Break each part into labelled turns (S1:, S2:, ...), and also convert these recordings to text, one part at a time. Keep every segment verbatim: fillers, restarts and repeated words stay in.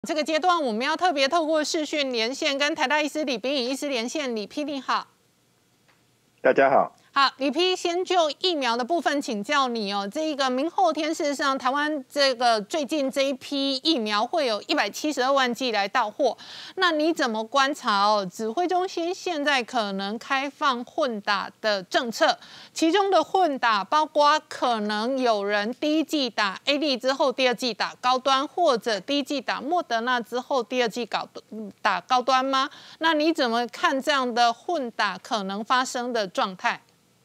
S1: 这个阶段，我们要特别透过视讯连线跟台大医师李秉颖医师连线。李批，你好。
S2: 大家好。
S1: 好，李批，先就疫苗的部分请教你哦。这个明后天，事实上，台湾这个最近这一批疫苗会有一百七十二万剂来到货。那你怎么观察哦？指挥中心现在可能开放混打的政策，其中的混打包括可能有人第一剂打 A Z 之后，第二剂打高端，或者第一剂打莫德纳之后，第二剂搞打高端吗？那你怎么看这样的混打可能发生的状态？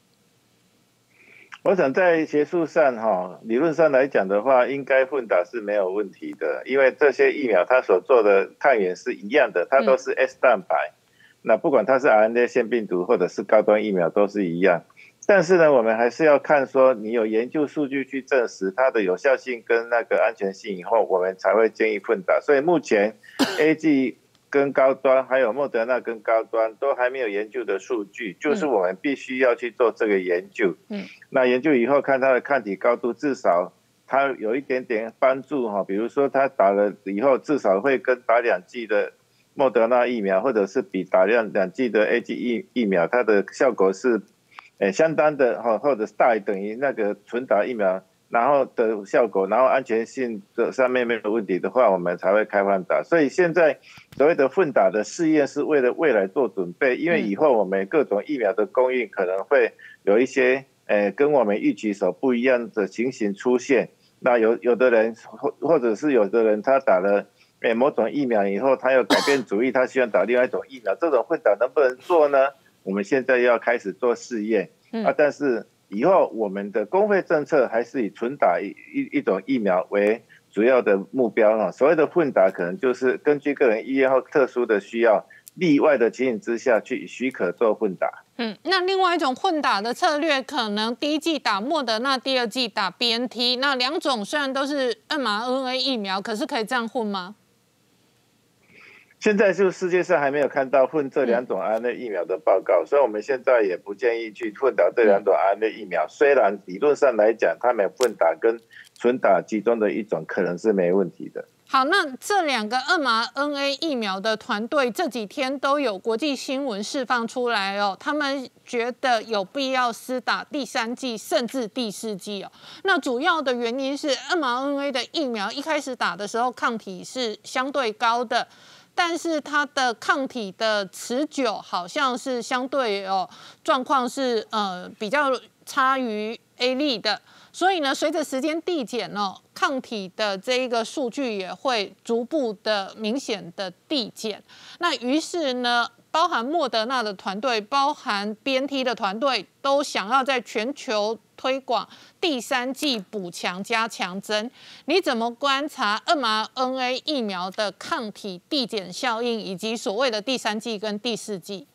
S2: 我想在学术上哈，理论上来讲的话，应该混打是没有问题的，因为这些疫苗它所做的抗原是一样的，它都是 S 蛋白，那不管它是 R N A 腺病毒或者是高端疫苗都是一样。但是呢，我们还是要看说你有研究数据去证实它的有效性跟那个安全性以后，我们才会建议混打。所以目前 A G 跟高端还有莫德纳跟高端都还没有研究的数据，就是我们必须要去做这个研究。嗯，那研究以后看它的抗体高度，至少它有一点点帮助哈。比如说它打了以后，至少会跟打两剂的莫德纳疫苗，或者是比打两两剂的 A G 疫疫苗，它的效果是，诶相当的哈，或者是大于等于那个纯打疫苗。然后的效果，然后安全性的上面没有问题的话，我们才会开放打。所以现在所谓的混打的试验是为了未来做准备，因为以后我们各种疫苗的供应可能会有一些呃跟我们预期所不一样的情形出现。那有有的人或或者是有的人他打了诶某种疫苗以后，他又改变主意，他希望打另外一种疫苗，这种混打能不能做呢？我们现在要开始做试验啊，但是以后我们的公费政策还是以纯打一一种疫苗为主要的目标哈。所谓的混打，可能就是根据个人意愿或特殊的需要，例外的情形之下去许可做混打。
S1: 嗯，那另外一种混打的策略，可能第一剂打莫德纳，第二剂打 B N T。那两种虽然都是 m R N A 疫苗，可是可以这样混吗？
S2: 现在就世界上还没有看到混这两种 R N A 疫苗的报告，所以我们现在也不建议去混打这两种 R N A 疫苗。虽然理论上来讲，他们混打跟纯打其中的一种可能是没问题的。
S1: 好，那这两个 m R N A 疫苗的团队这几天都有国际新闻释放出来哦，他们觉得有必要施打第三剂甚至第四剂哦。那主要的原因是 m R N A 的疫苗一开始打的时候抗体是相对高的。但是它的抗体的持久好像是相对哦状况是呃比较差于 A Z 的，所以呢，随着时间递减哦，抗体的这一个数据也会逐步的明显的递减。那于是呢，包含莫德纳的团队，包含 B N T 的团队，都想要在全球推广第三剂补强加强针。你怎么观察 m R N A 疫苗的抗体递减效应，以及所谓的第三剂跟第四剂？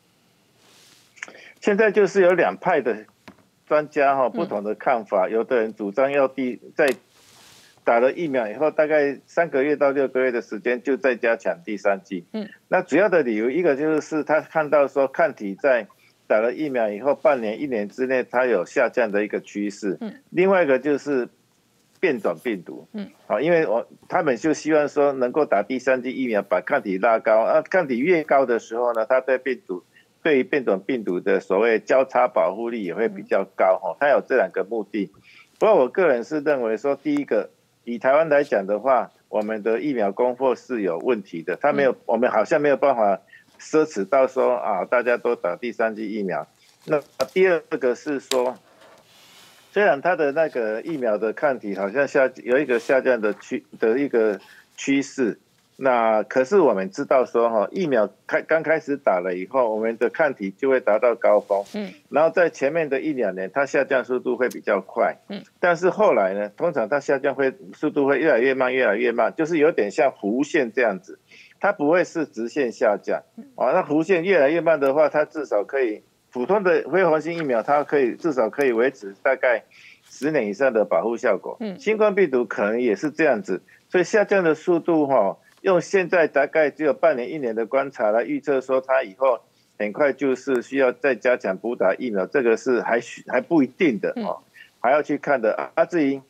S2: 现在就是有两派的专家哈，不同的看法。嗯、有的人主张要第在打了疫苗以后，大概三个月到六个月的时间就再加强第三剂。嗯，那主要的理由一个就是他看到说抗体在打了疫苗以后，半年、一年之内，它有下降的一个趋势。嗯，另外一个就是变种病毒。嗯，好，因为我他们就希望说能够打第三剂疫苗，把抗体拉高。啊，抗体越高的时候呢，它对病毒、对于变种病毒的所谓交叉保护力也会比较高。哈，它有这两个目的。不过我个人是认为说，第一个，以台湾来讲的话，我们的疫苗供货是有问题的，它没有，我们好像没有办法奢侈到说啊，大家都打第三剂疫苗。那第二个是说，虽然它的那个疫苗的抗体好像下有一个下降的趋的一个趋势，那可是我们知道说哈，疫苗开刚开始打了以后，我们的抗体就会达到高峰，嗯，然后在前面的一两年，它下降速度会比较快，嗯，但是后来呢，通常它下降会速度会越来越慢，越来越慢，就是有点像弧线这样子。它不会是直线下降，啊，那弧线越来越慢的话，它至少可以普通的非活性疫苗，它可以至少可以维持大概十年以上的保护效果。嗯，新冠病毒可能也是这样子，所以下降的速度哈，用现在大概只有半年一年的观察来预测说它以后很快就是需要再加强补打疫苗，这个是还还不一定的哦，还要去看的啊。至于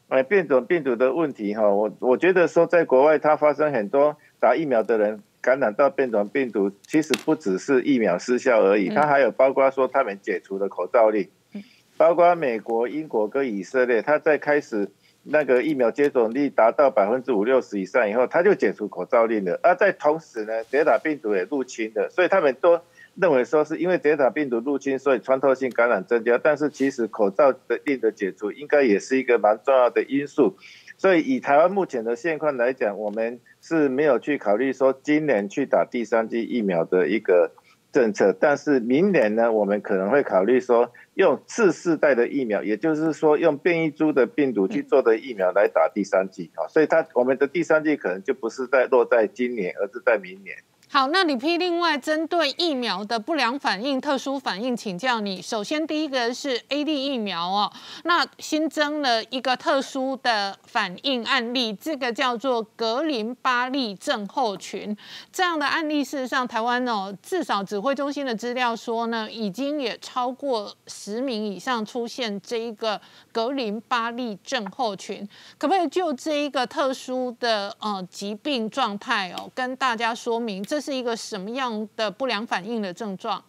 S2: 哎，变种病毒的问题哈，我我觉得说在国外它发生很多打疫苗的人感染到变种病毒，其实不只是疫苗失效而已，它还有包括说他们解除了口罩令，包括美国、英国跟以色列，它在开始那个疫苗接种率达到百分之五六十以上以后，它就解除口罩令了。而在同时呢，德尔塔病毒也入侵了，所以他们都认为说是因为德尔塔病毒入侵，所以穿透性感染增加。但是其实口罩的令的解除应该也是一个蛮重要的因素。所以以台湾目前的现况来讲，我们是没有去考虑说今年去打第三剂疫苗的一个政策，但是明年呢，我们可能会考虑说用次世代的疫苗，也就是说用变异株的病毒去做的疫苗来打第三剂。所以它我们的第三剂可能就不是在落在今年，而是在明年。
S1: 好，那李批另外针对疫苗的不良反应、特殊反应，请教你。首先，第一个是 A D 疫苗哦，那新增了一个特殊的反应案例，这个叫做格林巴利症候群。这样的案例，事实上台湾哦，至少指挥中心的资料说呢，已经也超过十名以上出现这一个格林巴利症候群。可不可以就这一个特殊的呃疾病状态哦，跟大家说明这？这是一个什么样的不良反应的症状？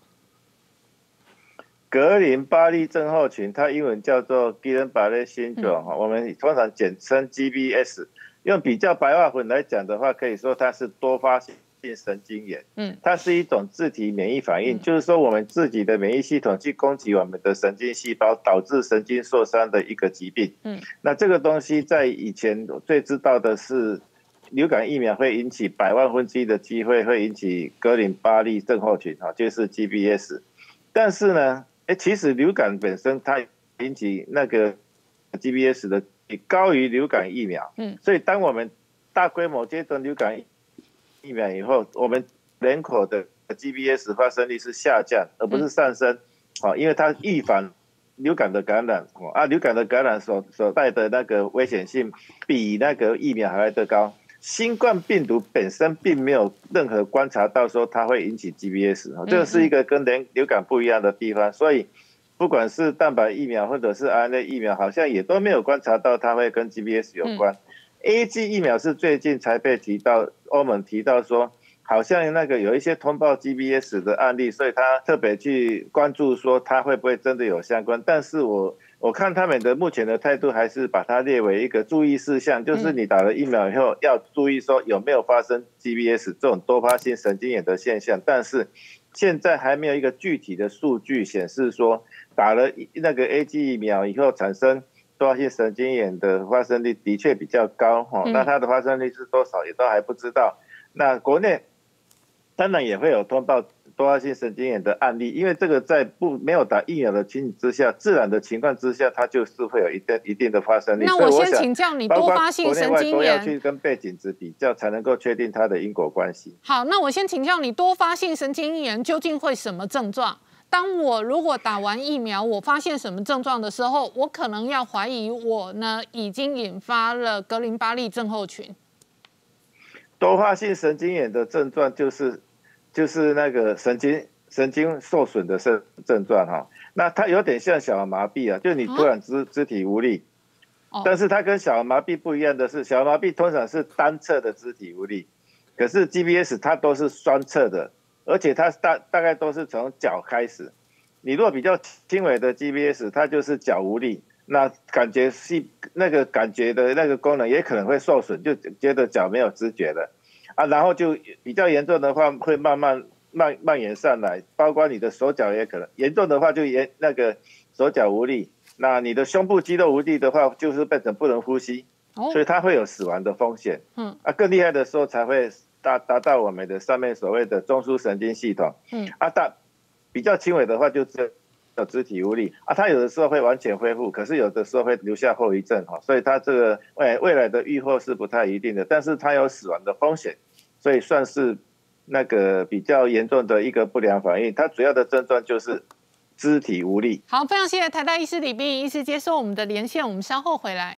S2: 格林巴利症候群，它英文叫做 Guillain-Barré syndrome，、嗯、我们通常简称 G B S。用比较白话文来讲的话，可以说它是多发性神经炎。嗯，它是一种自体免疫反应，嗯、就是说我们自己的免疫系统去攻击我们的神经细胞，导致神经受伤的一个疾病。嗯，那这个东西在以前最知道的是。流感疫苗会引起百万分之一的机会会引起格林巴利症候群，就是 G B S。但是呢，其实流感本身它引起那个 G B S 的高于流感疫苗，嗯，所以当我们大规模接种流感疫苗以后，我们人口的 G B S 发生率是下降，而不是上升，因为它预防流感的感染啊，流感的感染所所带的那个危险性比那个疫苗还来得高。新冠病毒本身并没有任何观察到说它会引起 G B S， 这个是一个跟流感不一样的地方，所以不管是蛋白疫苗或者是 R N A 疫苗，好像也都没有观察到它会跟 G B S 有关。A G 疫苗是最近才被提到，欧盟提到说好像那个有一些通报 G B S 的案例，所以他特别去关注说它会不会真的有相关，但是我我看他们的目前的态度还是把它列为一个注意事项，就是你打了疫苗以后要注意说有没有发生 G B S 这种多发性神经炎的现象，但是现在还没有一个具体的数据显示说打了那个 A G 疫苗以后产生多发性神经炎的发生率的确比较高，那它的发生率是多少也都还不知道。那国内当然也会有通报多发性神经炎的案例，因为这个在不没有打疫苗的情形之下，自然的情况之下，它就是会有一定一定的发生率。
S1: 那我先请教你，多发性神经炎
S2: 都要去跟背景值比较，才能够确定它的因果关系。
S1: 好，那我先请教你，多发性神经炎究竟会什么症状？当我如果打完疫苗，我发现什么症状的时候，我可能要怀疑我呢已经引发了格林巴利症候群。
S2: 多发性神经炎的症状就是。就是那个神经神经受损的症症状哈，那它有点像小儿麻痹啊，就你突然肢肢体无力，但是它跟小儿麻痹不一样的是，小儿麻痹通常是单侧的肢体无力，可是 G B S 它都是双侧的，而且它大大概都是从脚开始。你如果比较轻微的 G B S， 它就是脚无力，那感觉系那个感觉的那个功能也可能会受损，就觉得脚没有知觉了。啊，然后就比较严重的话，会慢慢蔓蔓延上来，包括你的手脚也可能严重的话，就严那个手脚无力。那你的胸部肌肉无力的话，就是变成不能呼吸，哦、所以它会有死亡的风险。嗯，啊，更厉害的时候才会达达到我们的上面所谓的中枢神经系统。嗯，啊，大比较轻微的话，就只有肢体无力。啊，它有的时候会完全恢复，可是有的时候会留下后遗症哈，所以它这个未未来的预后是不太一定的，但是它有死亡的风险。所以算是那个比较严重的一个不良反应，它主要的症状就是肢体无力。
S1: 好，非常谢谢台大医师李秉颖医师接受我们的连线，我们稍后回来。